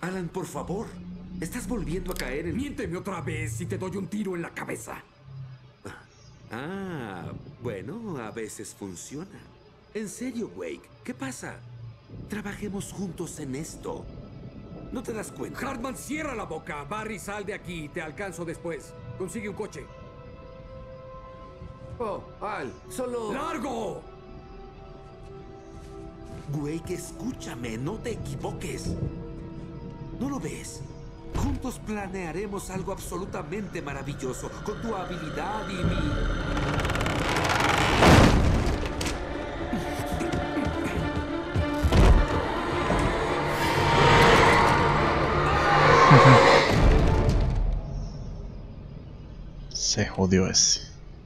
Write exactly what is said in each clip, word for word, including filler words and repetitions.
Alan, por favor. Estás volviendo a caer en... Miénteme otra vez y te doy un tiro en la cabeza. Ah, bueno, a veces funciona. En serio, Wake, ¿qué pasa? Trabajemos juntos en esto. ¿No te das cuenta? Hartman, cierra la boca. Barry, sal de aquí. Te alcanzo después. Consigue un coche. Oh, Al, solo... ¡Largo! Wake, escúchame, no te equivoques. ¿No lo ves? Juntos planearemos algo absolutamente maravilloso, con tu habilidad y mi... Se jodió ese.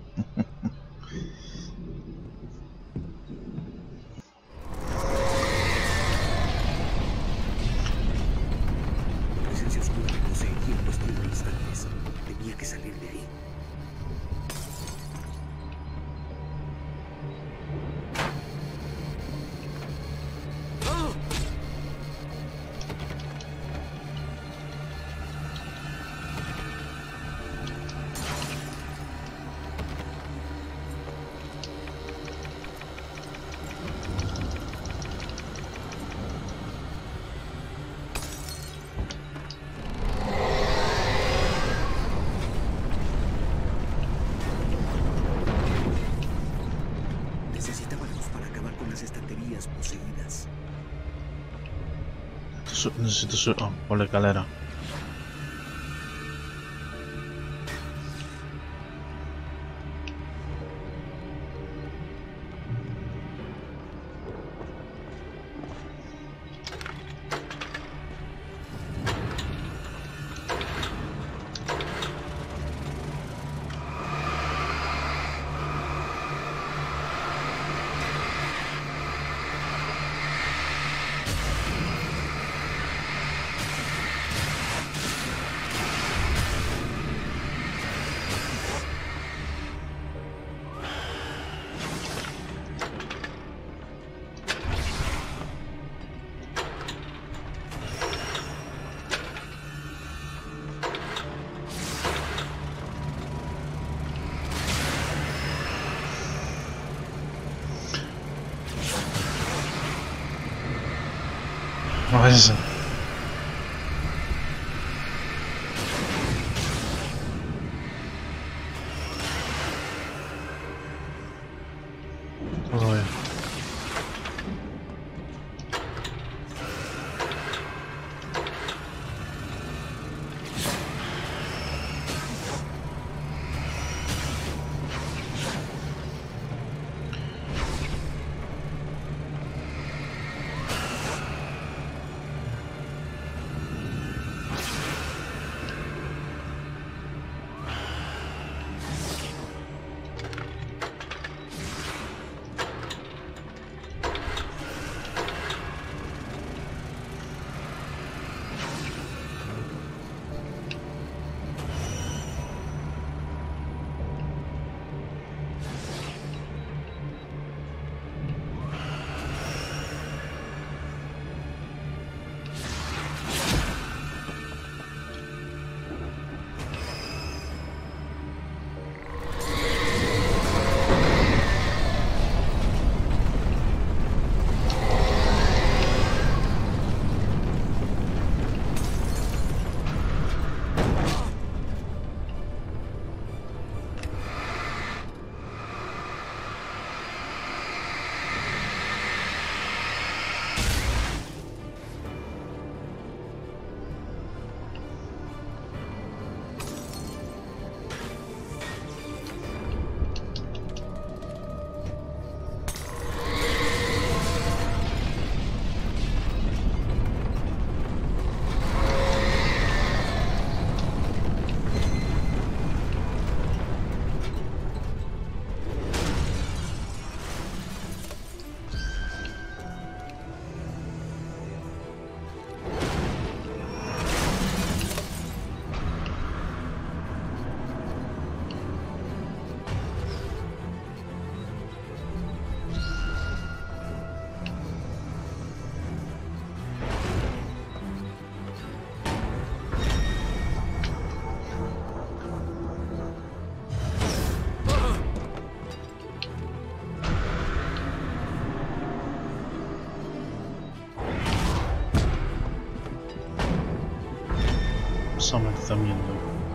Presencia oscura me poseería en cuestión de instantes. Tenía que salir de ahí. Necesito subir oh, por la escalera. No es eso. Todo bien. Solamente están viendo.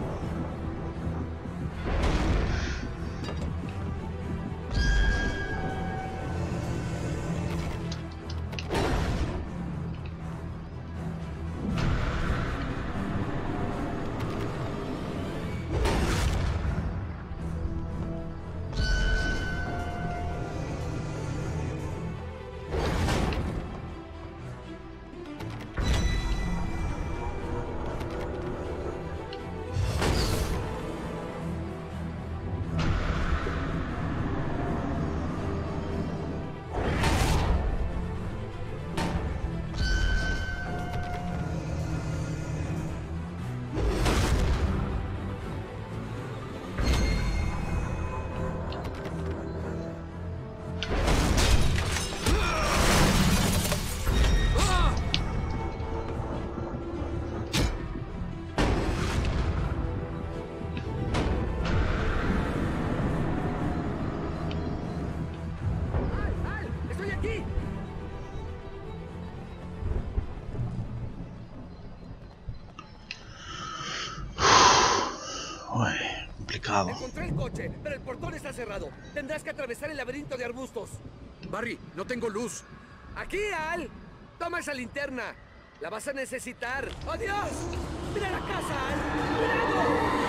Encontré el coche, pero el portón está cerrado. Tendrás que atravesar el laberinto de arbustos. Barry, no tengo luz. ¡Aquí, Al! Toma esa linterna. La vas a necesitar. ¡Oh, Dios! ¡Mira la casa, Al! ¡Cuidado!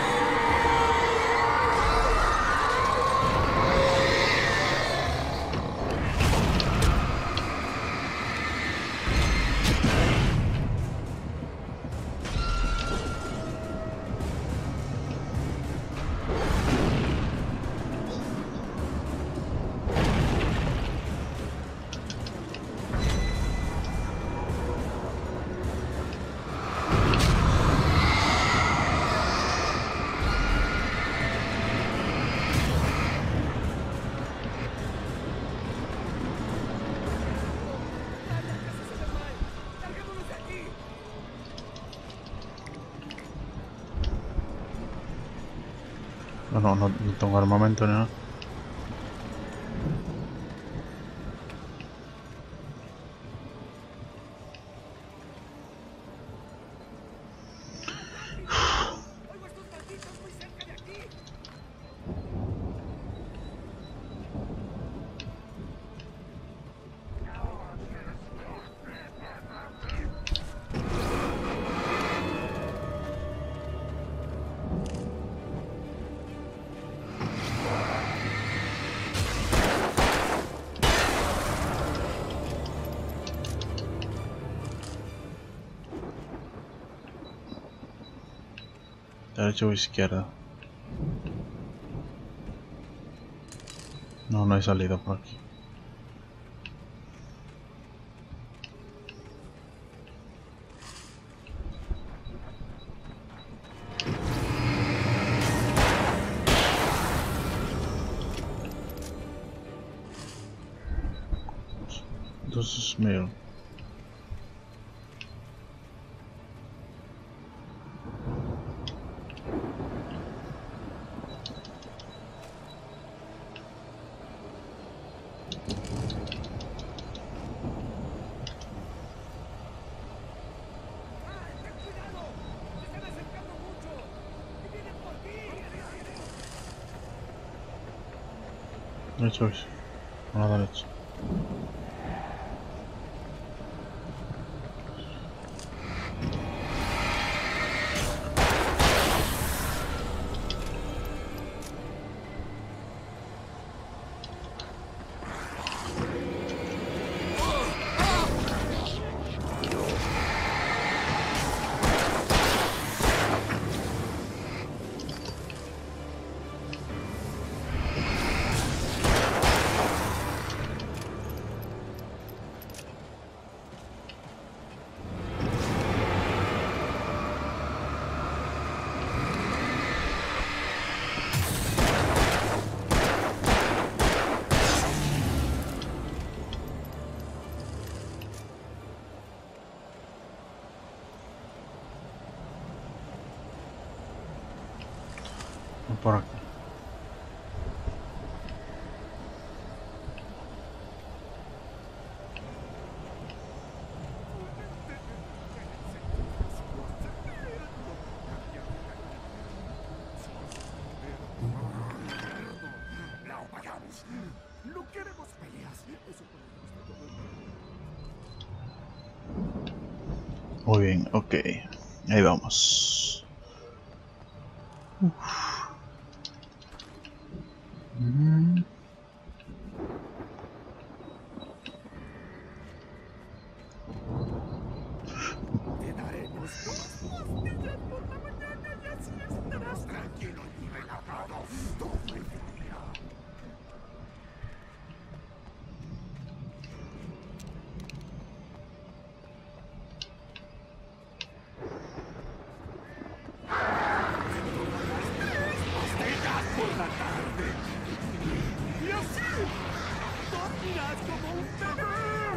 No, no, no, no tengo armamento ni nada. Derecha o izquierda. No, no hay salida por aquí. Entonces, mira. Derecha, a la derecha. Por aquí. Muy bien, ok. Ahí vamos. Uf. Mm. Te daremos dos pastillas por la mañana y así estarás tranquilo y relajado todo el día. Pastillas por la tarde. Y así dormirás como un bebé.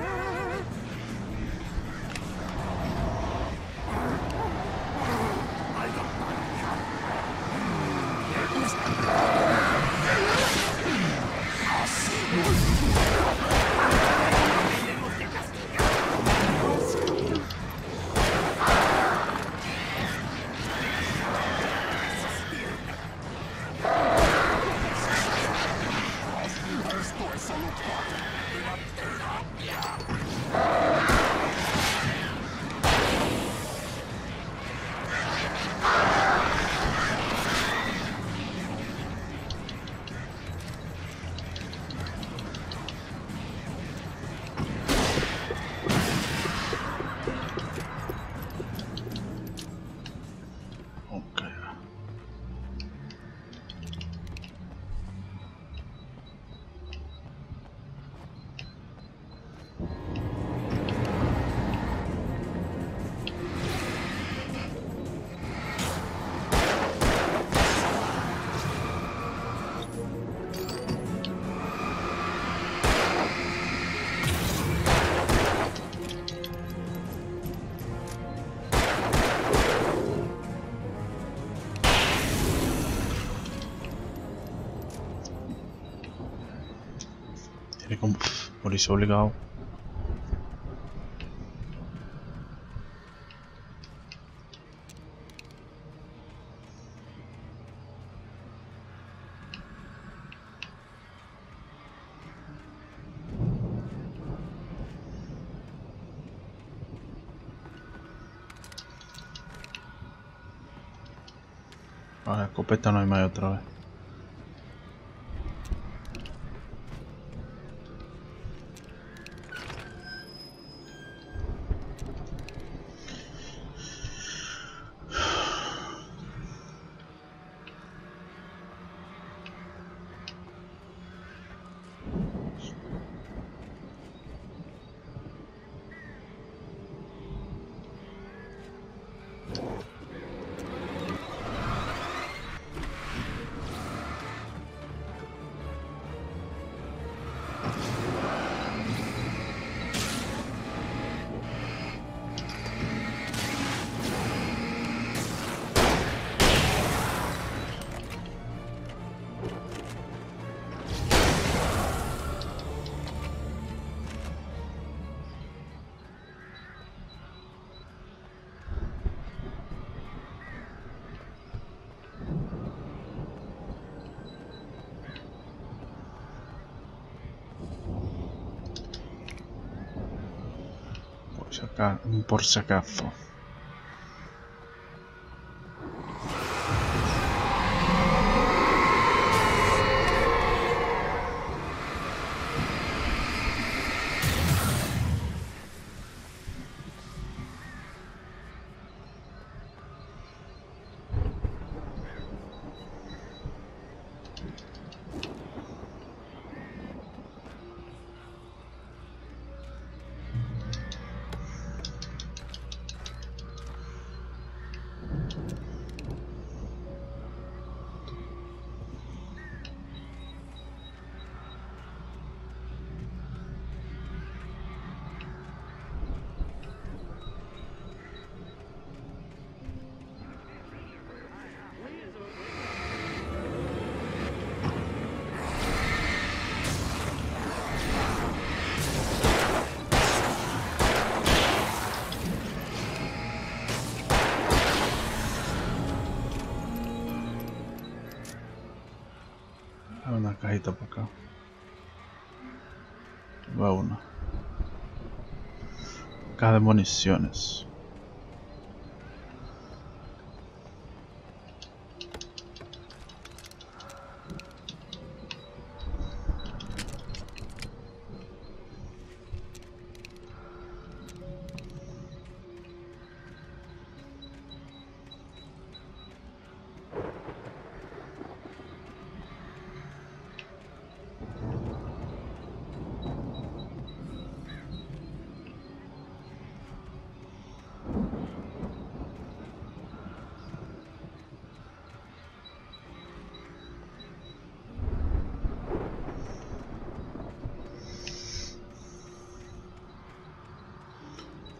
Ok. Tiene como morirse obligado. Ah, la escopeta no hay más otra vez. Por si acaso. Por si acaso. Hay una cajita por acá. Va una. Caja de municiones.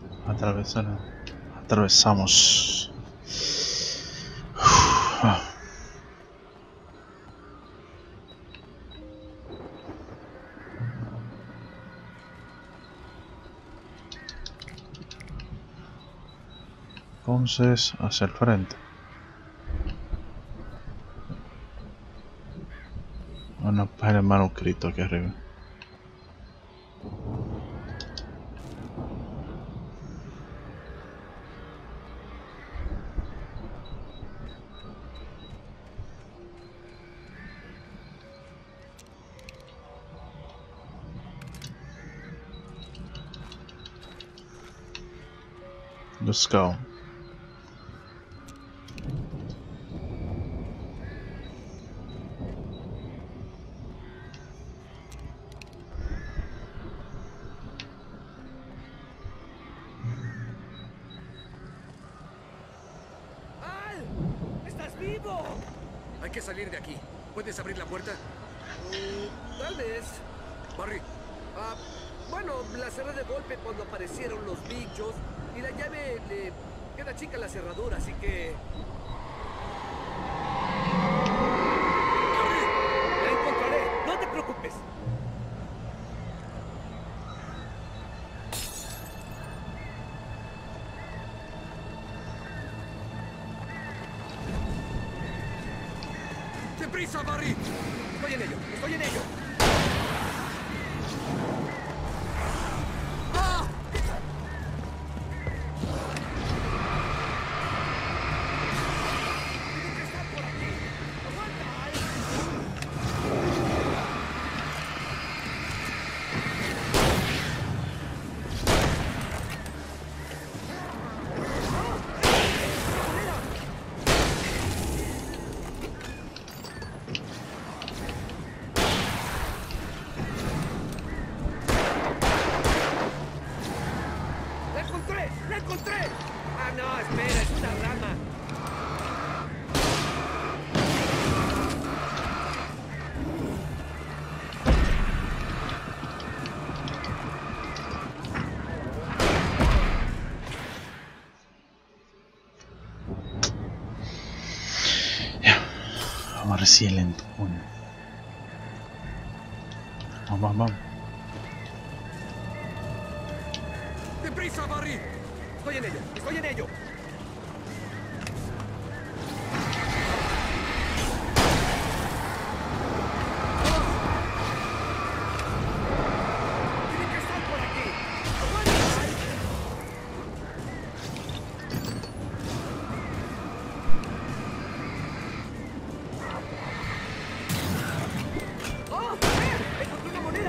Atravesar. Atravesamos. Uf, ah. Entonces, hacia el frente. Una página de manuscrito aquí arriba. Let's go. Hay que salir de aquí. ¿Puedes abrir la puerta? Mm, tal vez. Barry. Ah, bueno, la cerré de golpe cuando aparecieron los bichos y la llave le queda chica la cerradura, así que... ¡Barry! La encontraré. No te preocupes. ¡Deprisa, Barry! Estoy en ello, estoy en ello. ¡Ah! ¡Tiene que estar por aquí! ¡Aguanta! ¡La encontré! ¡Ah, no! Espera, es una rama. Ya. Vamos a recibir lento. Uno. Vamos, vamos, vamos. ¡Deprisa, Barry! Estoy en ello, estoy en ello. Tiene que estar por aquí. ¡Oh! ¡Eh! ¡Encontré una moneda!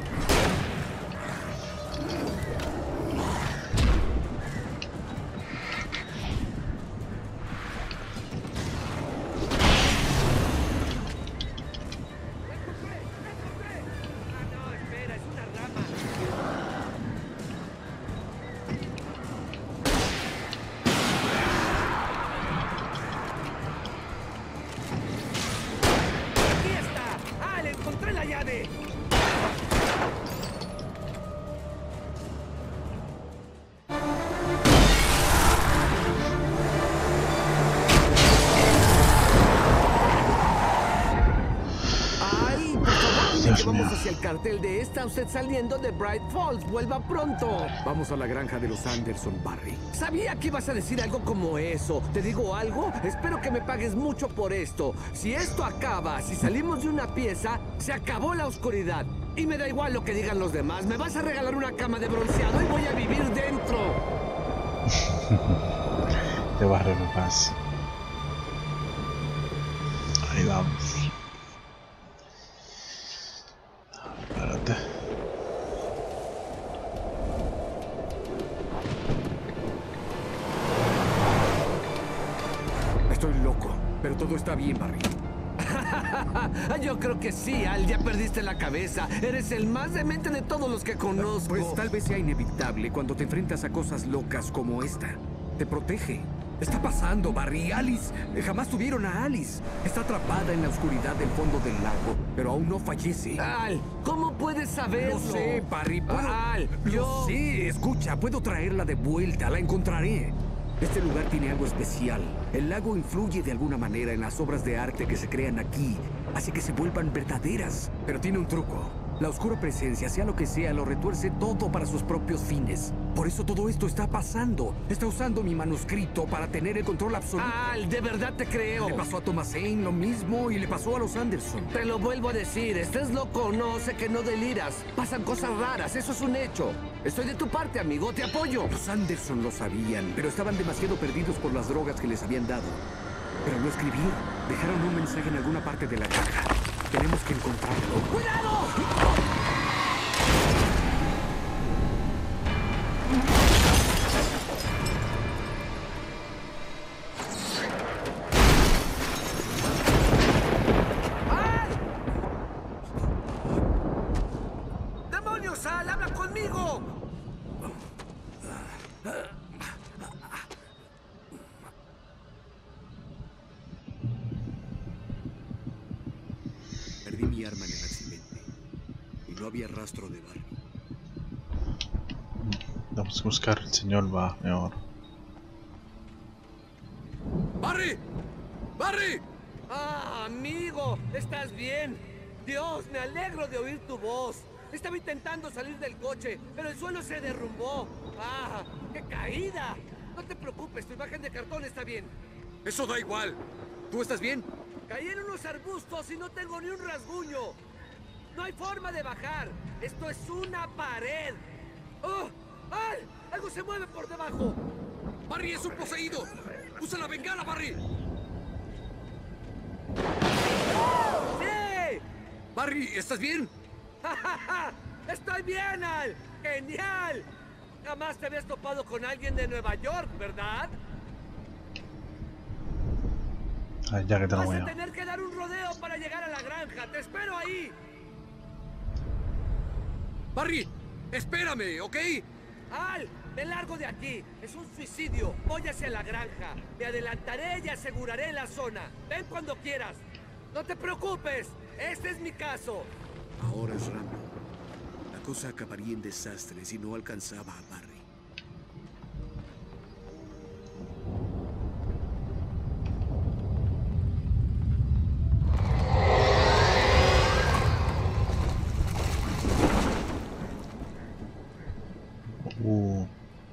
Vamos hacia el cartel de esta usted saliendo de Bright Falls. Vuelva pronto. Vamos a la granja de los Anderson, Barry. Sabía que ibas a decir algo como eso. ¿Te digo algo? Espero que me pagues mucho por esto. Si esto acaba, si salimos de una pieza, se acabó la oscuridad. Y me da igual lo que digan los demás. Me vas a regalar una cama de bronceado y voy a vivir dentro. Te barre en paz. Ahí vamos. Espérate. Estoy loco, pero todo está bien, Barry. Yo creo que sí, Al. Ya perdiste la cabeza. Eres el más demente de todos los que conozco. Pues tal vez sea inevitable cuando te enfrentas a cosas locas como esta. Te protege. Está pasando, Barry. Alice. Jamás tuvieron a Alice. Está atrapada en la oscuridad del fondo del lago, pero aún no fallece. Al, ¿cómo puedes saberlo? Lo sé, Barry. Puedo... Al, Lo yo... sé. Escucha, puedo traerla de vuelta. La encontraré. Este lugar tiene algo especial. El lago influye de alguna manera en las obras de arte que se crean aquí, hace que se vuelvan verdaderas. Pero tiene un truco. La oscura presencia, sea lo que sea, lo retuerce todo para sus propios fines. Por eso todo esto está pasando. Está usando mi manuscrito para tener el control absoluto. Al, de verdad te creo. Le pasó a Thomas Zane lo mismo y le pasó a los Anderson. Te lo vuelvo a decir, estés loco o no, sé que no deliras. Pasan cosas raras, eso es un hecho. Estoy de tu parte, amigo, te apoyo. Los Anderson lo sabían, pero estaban demasiado perdidos por las drogas que les habían dado. Pero lo escribieron. Dejaron un mensaje en alguna parte de la caja. Tenemos que encontrarlo. ¡Cuidado! ¡Al! ¡Demonios, Al! ¡Habla conmigo! Perdí mi arma en el accidente y no había rastro de Barry. Vamos a buscar el señor va mejor. ¡Barry! ¡Barry! ¡Ah, amigo! ¿Estás bien? Dios, me alegro de oír tu voz. Estaba intentando salir del coche, pero el suelo se derrumbó. ¡Ah, qué caída! No te preocupes, tu imagen de cartón está bien. Eso da igual. ¿Tú estás bien? Caí en unos arbustos y no tengo ni un rasguño. No hay forma de bajar. Esto es una pared. ¡Oh! ¡Ay! ¡Algo se mueve por debajo! ¡Barry es un poseído! ¡Usa la bengala, Barry! ¡Sí! ¡Barry, ¿estás bien? ¡Ja, ja, ja! ¡Estoy bien, Al! ¡Genial! Jamás te habías topado con alguien de Nueva York, ¿verdad? Ay, ya que te lo Vas voy a a... tener que dar un rodeo para llegar a la granja. ¡Te espero ahí! ¡Barry! ¡Espérame, ¿ok? ¡Al! ¡Me largo de aquí! ¡Es un suicidio! Voy hacia la granja. Me adelantaré y aseguraré la zona. Ven cuando quieras. ¡No te preocupes! ¡Este es mi caso! Ahora es Rambo. La cosa acabaría en desastre si no alcanzaba a Barry. Uh.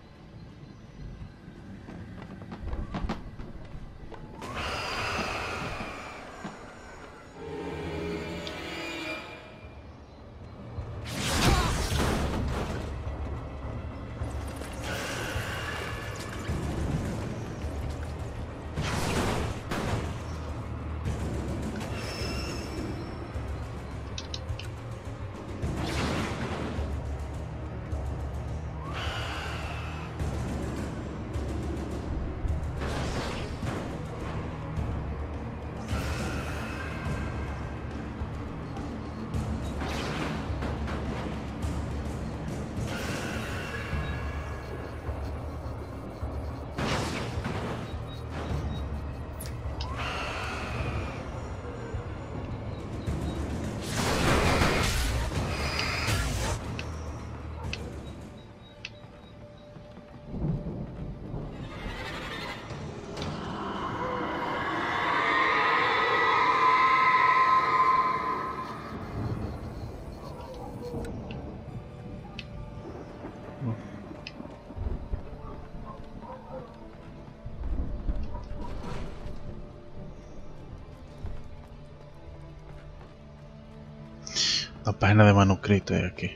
La página de manuscrito de aquí.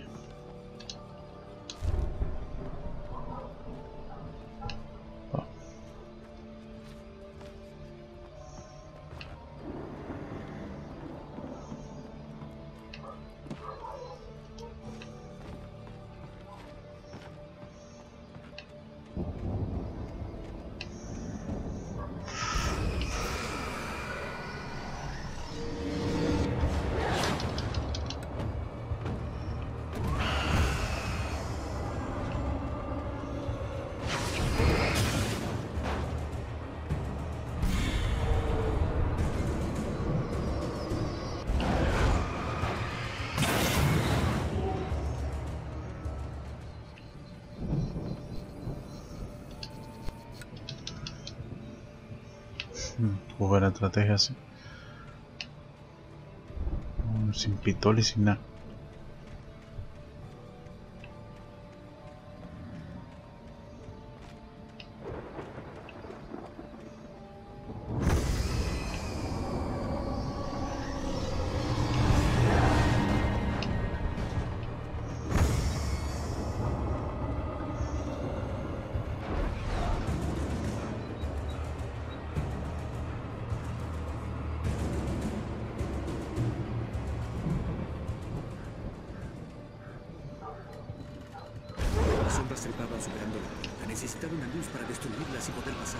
Hmm, buena estrategia así. Mm, sin pistola y sin nada. Trepaban superando la puerta. Necesitaba una luz para destruirlas y poder pasar.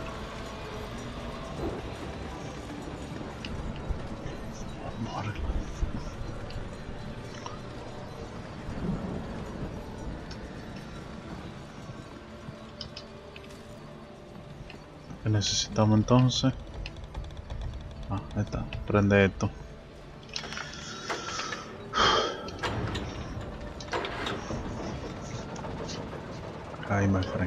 Madre. ¿Qué necesitamos entonces? Ah, ahí está. Prende esto. Ahí, my friend.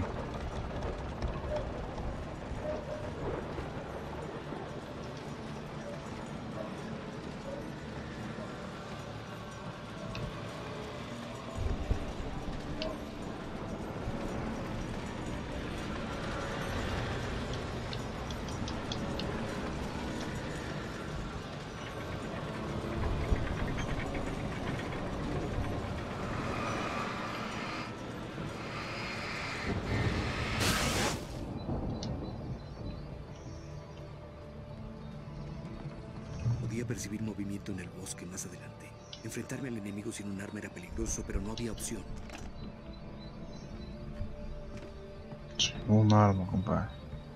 Podía percibir movimiento en el bosque más adelante. Enfrentarme al enemigo sin un arma era peligroso, pero no había opción. Sí, un arma, compadre.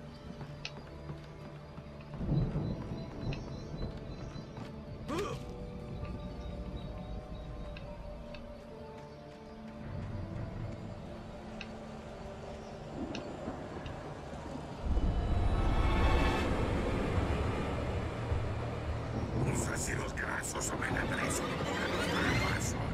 Los ácidos grasos omega tres son buenos para el corazón.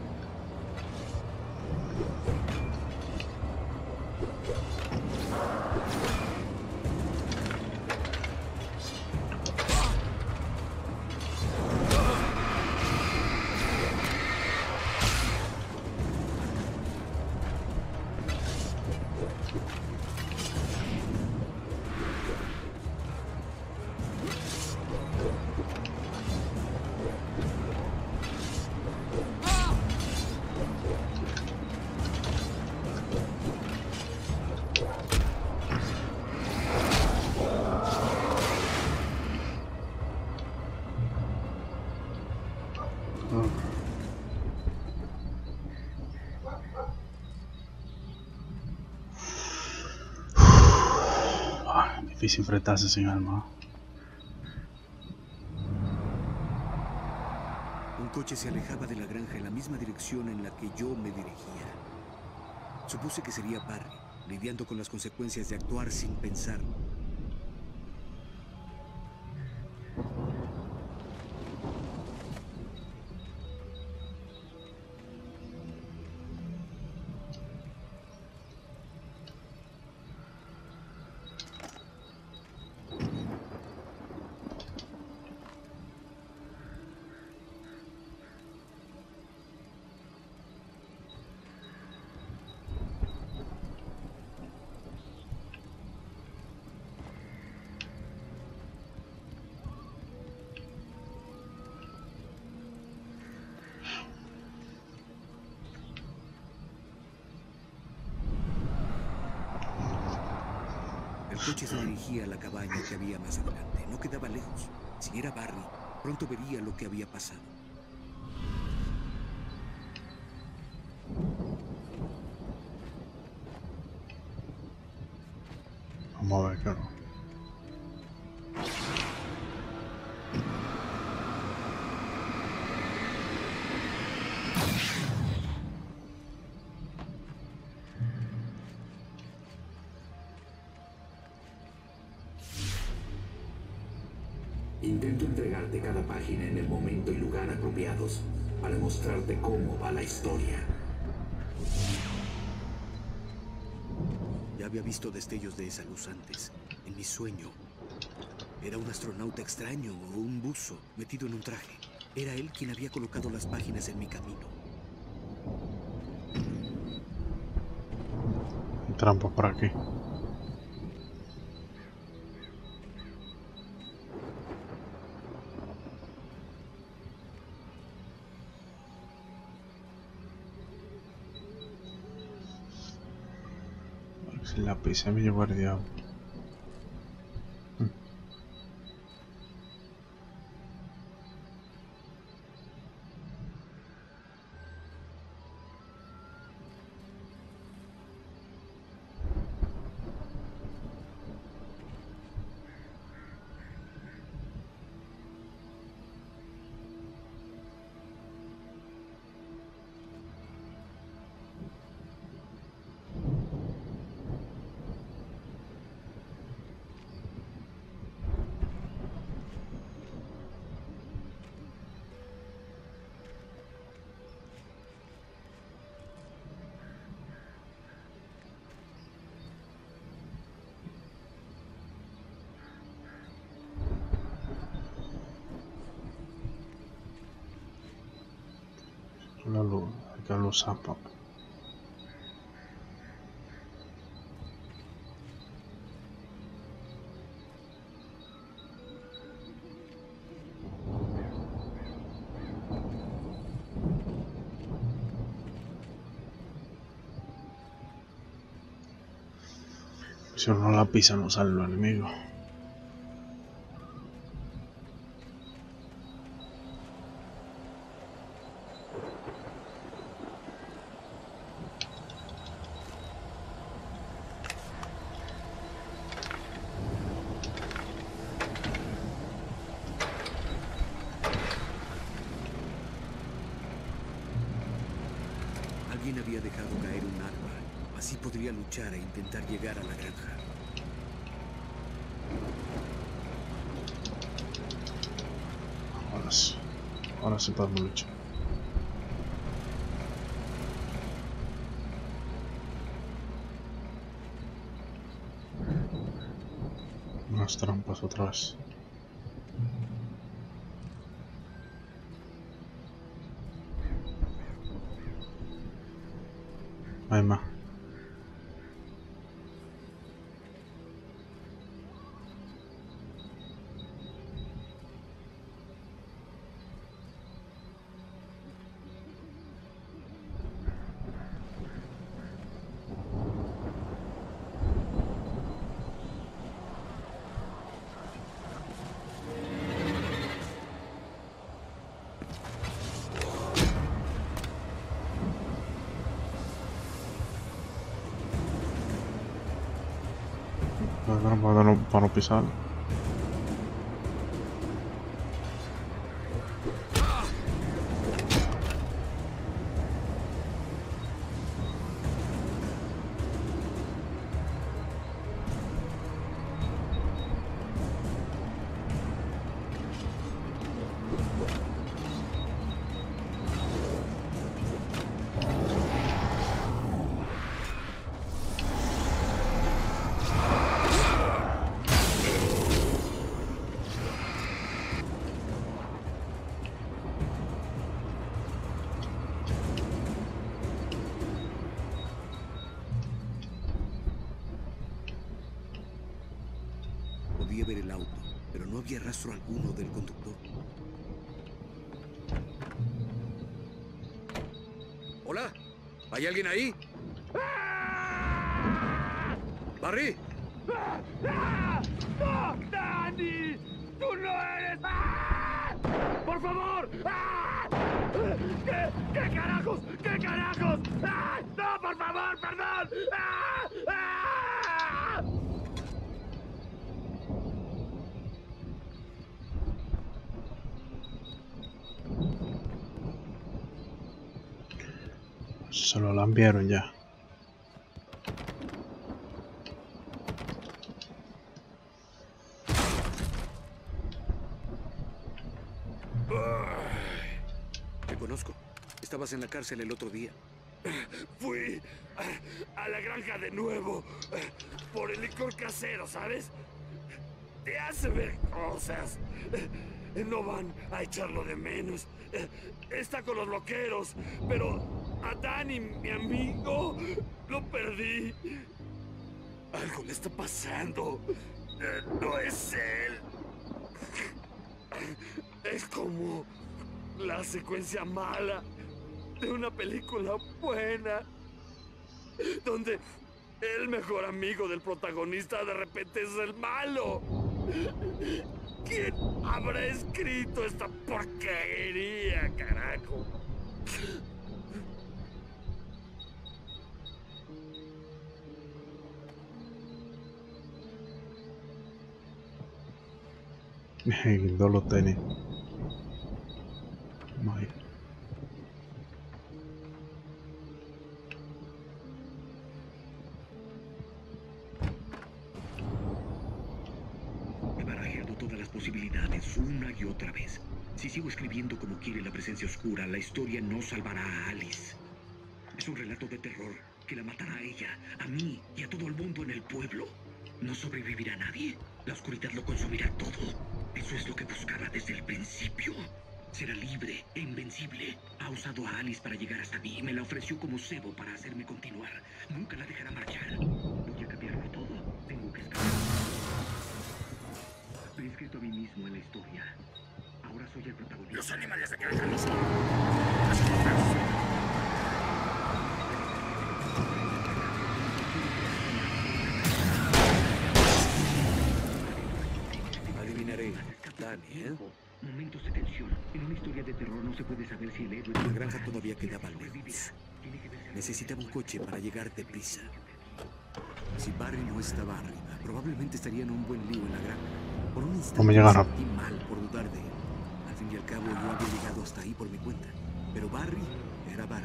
Difícil enfrentarse sin arma. Un coche se alejaba de la granja en la misma dirección en la que yo me dirigía. Supuse que sería Barry, lidiando con las consecuencias de actuar sin pensar. El coche se dirigía a la cabaña que había más adelante. No quedaba lejos. Si era Barry, pronto vería lo que había pasado. Vamos a ver qué no. Intento entregarte cada página en el momento y lugar apropiados para mostrarte cómo va la historia. Ya había visto destellos de esa luz antes, en mi sueño, Era un astronauta extraño o un buzo metido en un traje. Era él quien había colocado las páginas en mi camino. Hay trampa por aquí. Si la pisé me llevo el diablo. La luz, acá los zapas. Si uno la pisa no sale los enemigos. Alguien había dejado caer un arma. Así podría luchar e intentar llegar a la granja. Ahora sí. Ahora sí podemos luchar. Unas trampas otra vez. Hay más. Para no, para no pisar. Podía ver el auto, pero no había rastro alguno del conductor. ¿Hola? ¿Hay alguien ahí? ¡Barry! ¡No, Danny! ¡Tú no eres! ¡Por favor! ¿Qué, qué carajos? ¿Qué carajos? ¡No, por favor, perdón! Se lo lambieron ya. Te conozco. Estabas en la cárcel el otro día. Fui a, a la granja de nuevo por el licor casero, ¿sabes? te hace ver cosas. No van a echarlo de menos. Está con los loqueros, pero a Danny, mi amigo, lo perdí. Algo le está pasando. No es él. Es como la secuencia mala de una película buena, donde el mejor amigo del protagonista de repente es el malo. ¿Quién habrá escrito esta porquería, carajo? Guindó los tenis. Vaya. He barajado todas las posibilidades una y otra vez. Si sigo escribiendo como quiere la presencia oscura, la historia no salvará a Alice. Es un relato de terror que la matará a ella, a mí y a todo el mundo en el pueblo. No sobrevivirá nadie. La oscuridad lo consumirá todo. Eso es lo que buscaba desde el principio. Será libre e invencible. Ha usado a Alice para llegar hasta mí y me la ofreció como cebo para hacerme continuar. Nunca la dejará marchar. Voy a cambiarlo todo. Tengo que escapar. Me he escrito a mí mismo en la historia. Ahora soy el protagonista. Los animales de granja no son... Adivinaré. Danny, ¿eh? Momentos de tensión. En una historia de terror no se puede saber si el héroe... La granja todavía quedaba lejos. Necesitaba un coche para llegar deprisa. Si Barry no estaba arriba, probablemente estaría en un buen lío en la granja. Por un instante ¿Cómo llegar a... me sentí mal por dudar de él. Al fin y al cabo, yo había llegado hasta ahí por mi cuenta. Pero Barry era Barry.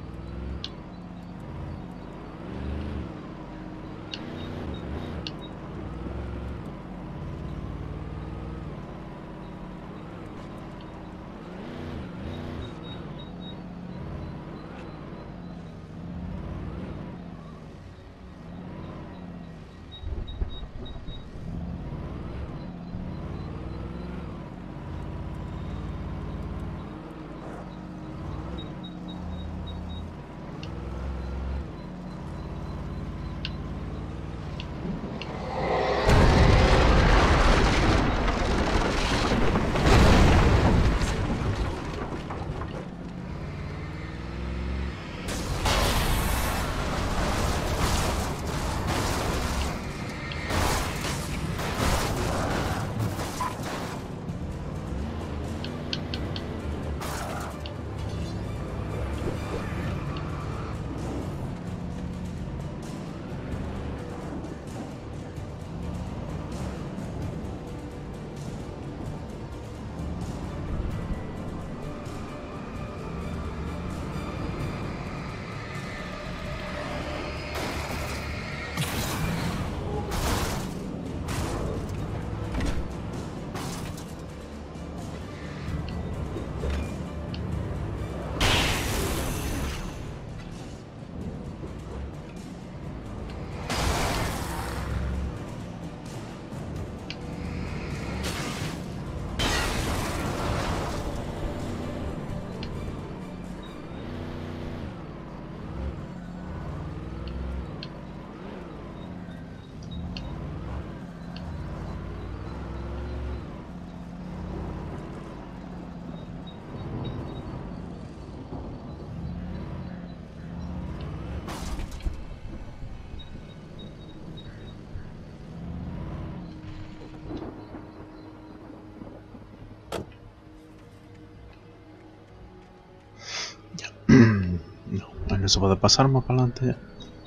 No, no se puede pasar más para adelante ya.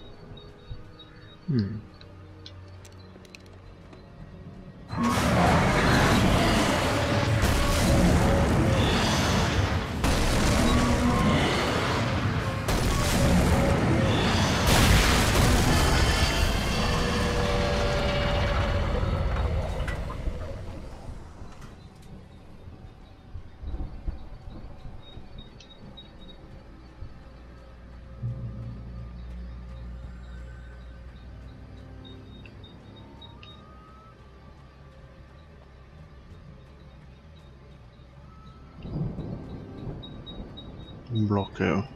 Hmm. Un bloqueo.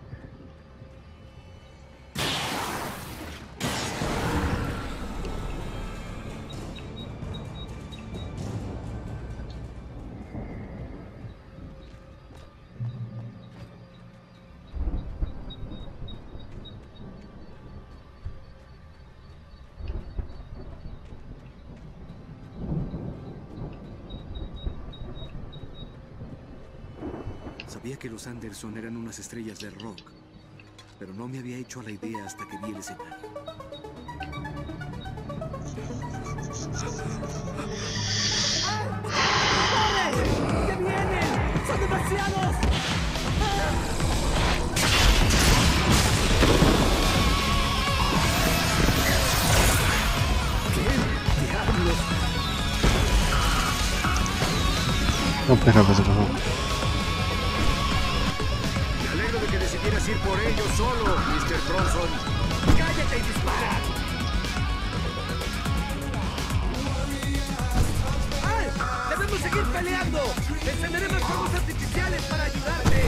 Sabía que los Anderson eran unas estrellas de rock, pero no me había hecho a la idea hasta que vi el escenario. ¡Que vienen! ¡Son demasiados! ¿Qué diablos? No, espera, espera, espera. Me alegro de que decidieras ir por ellos solo, mister Bronson. ¡Cállate y dispara! ¡Al! ¡Debemos seguir peleando! ¡Encenderemos fuegos artificiales para ayudarte!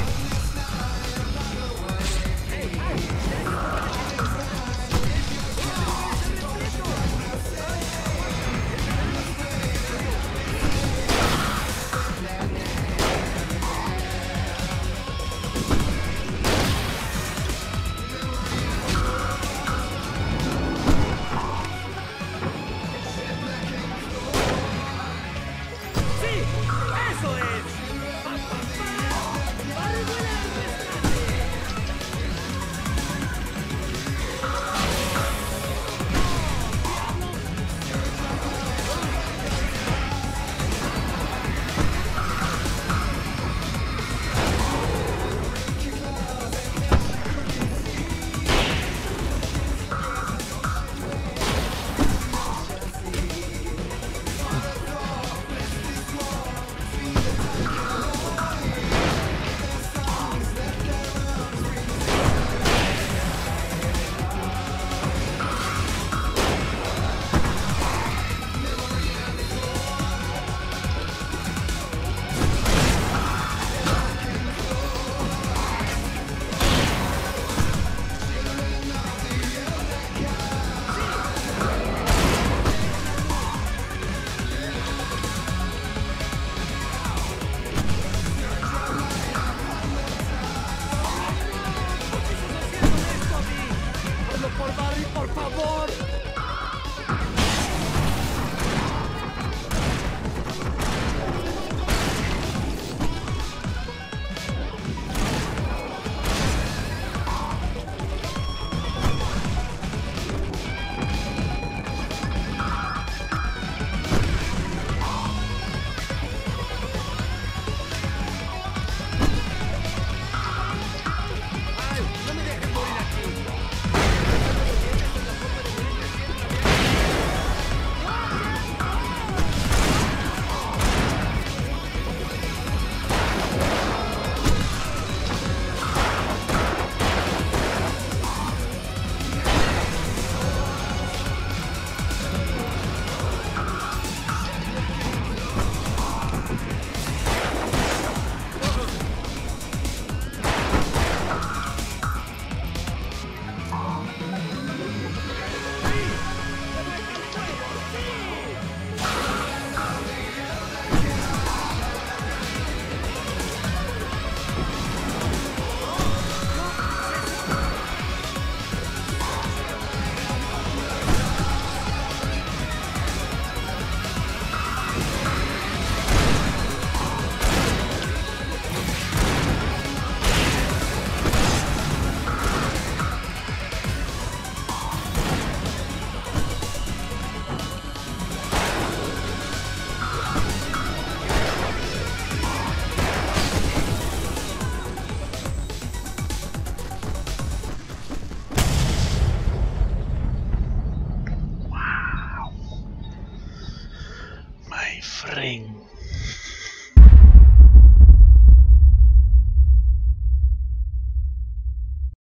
My friend.